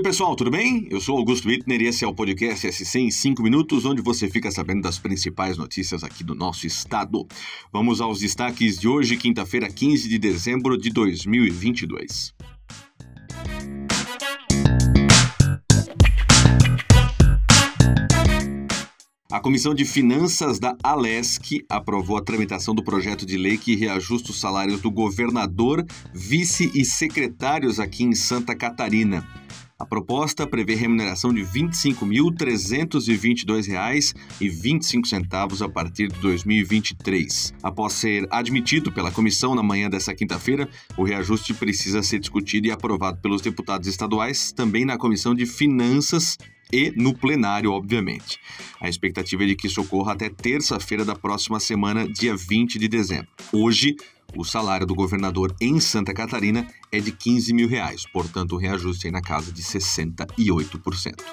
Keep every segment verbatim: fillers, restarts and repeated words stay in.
Oi pessoal, tudo bem? Eu sou Augusto Wittner e esse é o podcast S C em cinco minutos, onde você fica sabendo das principais notícias aqui do nosso estado. Vamos aos destaques de hoje, quinta-feira, quinze de dezembro de dois mil e vinte e dois. A Comissão de Finanças da Alesc aprovou a tramitação do projeto de lei que reajusta os salários do governador, vice e secretários aqui em Santa Catarina. A proposta prevê remuneração de vinte e cinco mil trezentos e vinte e dois reais e vinte e cinco centavos a partir de dois mil e vinte e três. Após ser admitido pela comissão na manhã desta quinta-feira, o reajuste precisa ser discutido e aprovado pelos deputados estaduais, também na Comissão de Finanças e no plenário, obviamente. A expectativa é de que isso ocorra até terça-feira da próxima semana, dia vinte de dezembro. Hoje, o salário do governador em Santa Catarina é de quinze mil reais, portanto o reajuste é na casa de sessenta e oito por cento.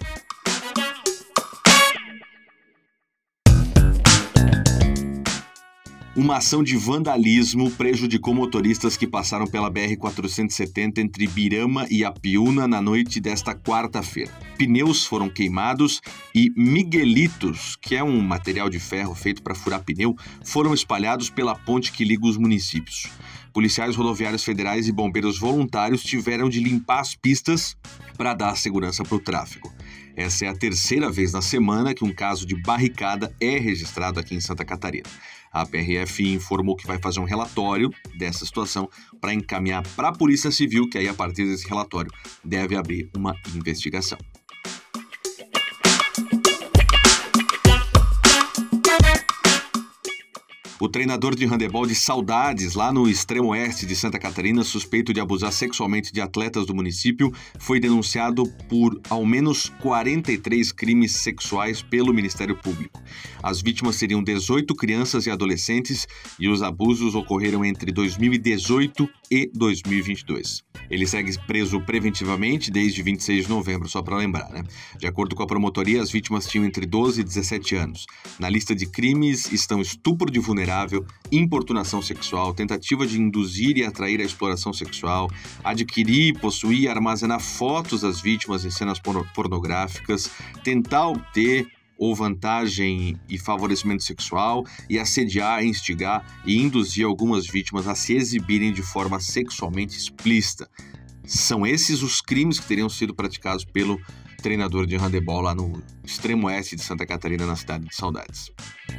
Uma ação de vandalismo prejudicou motoristas que passaram pela B R quatrocentos e setenta entre Birama e Apiúna na noite desta quarta-feira. Pneus foram queimados e miguelitos, que é um material de ferro feito para furar pneu, foram espalhados pela ponte que liga os municípios. Policiais rodoviários federais e bombeiros voluntários tiveram de limpar as pistas para dar segurança para o tráfego. Essa é a terceira vez na semana que um caso de barricada é registrado aqui em Santa Catarina. A P R F informou que vai fazer um relatório dessa situação para encaminhar para a Polícia Civil, que aí a partir desse relatório deve abrir uma investigação. O treinador de handebol de Saudades, lá no extremo oeste de Santa Catarina, suspeito de abusar sexualmente de atletas do município, foi denunciado por ao menos quarenta e três crimes sexuais pelo Ministério Público. As vítimas seriam dezoito crianças e adolescentes e os abusos ocorreram entre dois mil e dezoito e dois mil e vinte e dois. Ele segue preso preventivamente desde vinte e seis de novembro, só para lembrar, né? De acordo com a promotoria, as vítimas tinham entre doze e dezessete anos. Na lista de crimes estão estupro de vulnerável, importunação sexual, tentativa de induzir e atrair a exploração sexual, adquirir, possuir e armazenar fotos das vítimas em cenas pornográficas, tentar obter ou vantagem e favorecimento sexual e assediar, instigar e induzir algumas vítimas a se exibirem de forma sexualmente explícita. São esses os crimes que teriam sido praticados pelo treinador de handebol lá no extremo oeste de Santa Catarina, na cidade de Saudades.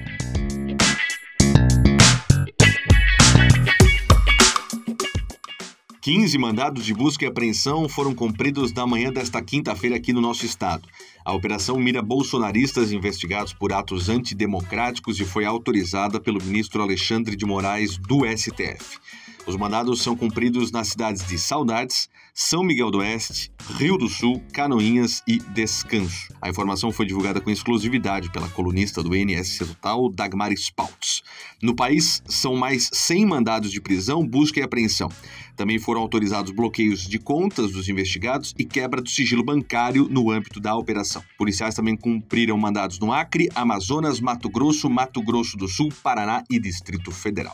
quinze mandados de busca e apreensão foram cumpridos na manhã desta quinta-feira aqui no nosso estado. A operação mira bolsonaristas investigados por atos antidemocráticos e foi autorizada pelo ministro Alexandre de Moraes do S T F. Os mandados são cumpridos nas cidades de Saudades, São Miguel do Oeste, Rio do Sul, Canoinhas e Descanso. A informação foi divulgada com exclusividade pela colunista do N S Total, Dagmar Spaltz. No país, são mais cem mandados de prisão, busca e apreensão. Também foram autorizados bloqueios de contas dos investigados e quebra do sigilo bancário no âmbito da operação. Policiais também cumpriram mandados no Acre, Amazonas, Mato Grosso, Mato Grosso do Sul, Paraná e Distrito Federal.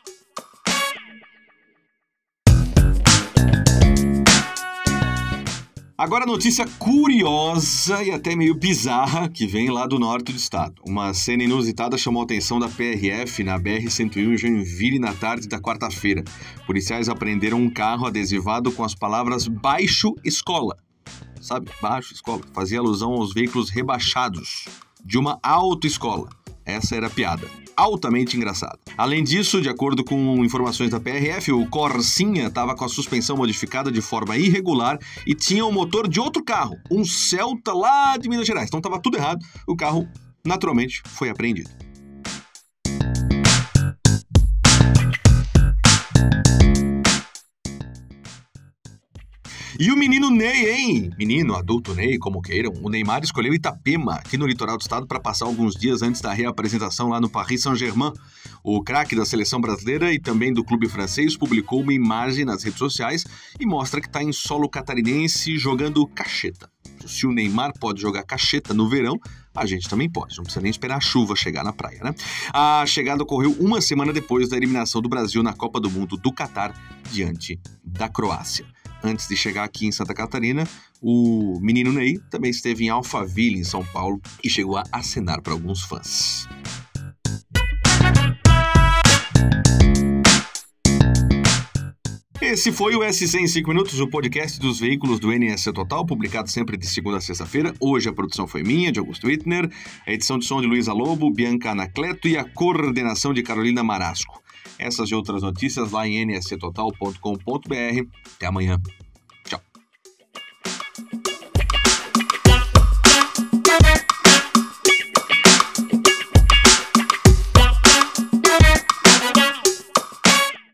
Agora, notícia curiosa e até meio bizarra que vem lá do norte do estado. Uma cena inusitada chamou a atenção da P R F na B R cento e um em Joinville na tarde da quarta-feira. Policiais apreenderam um carro adesivado com as palavras Baixo Escola. Sabe, Baixo Escola. Fazia alusão aos veículos rebaixados de uma autoescola. Essa era a piada. Altamente engraçado. Além disso, de acordo com informações da P R F, o Corsinha estava com a suspensão modificada de forma irregular e tinha o motor de outro carro, um Celta lá de Minas Gerais. Então estava tudo errado. O carro, naturalmente, foi apreendido. E o menino Ney, hein? Menino, adulto Ney, como queiram. O Neymar escolheu Itapema, aqui no litoral do estado, para passar alguns dias antes da reapresentação lá no Paris Saint-Germain. O craque da seleção brasileira e também do clube francês publicou uma imagem nas redes sociais e mostra que está em solo catarinense jogando cacheta. Se o Neymar pode jogar cacheta no verão, a gente também pode. Não precisa nem esperar a chuva chegar na praia, né? A chegada ocorreu uma semana depois da eliminação do Brasil na Copa do Mundo do Catar diante da Croácia. antes de chegar aqui em Santa Catarina, o menino Ney também esteve em Alphaville, em São Paulo, e chegou a acenar para alguns fãs. Esse foi o S C em cinco minutos, o podcast dos veículos do N S C Total, publicado sempre de segunda a sexta-feira. Hoje a produção foi minha, de Augusto Wittner, a edição de som de Luísa Lobo, Bianca Anacleto e a coordenação de Carolina Marasco. Essas e outras notícias lá em n s c total ponto com ponto b r. Até amanhã.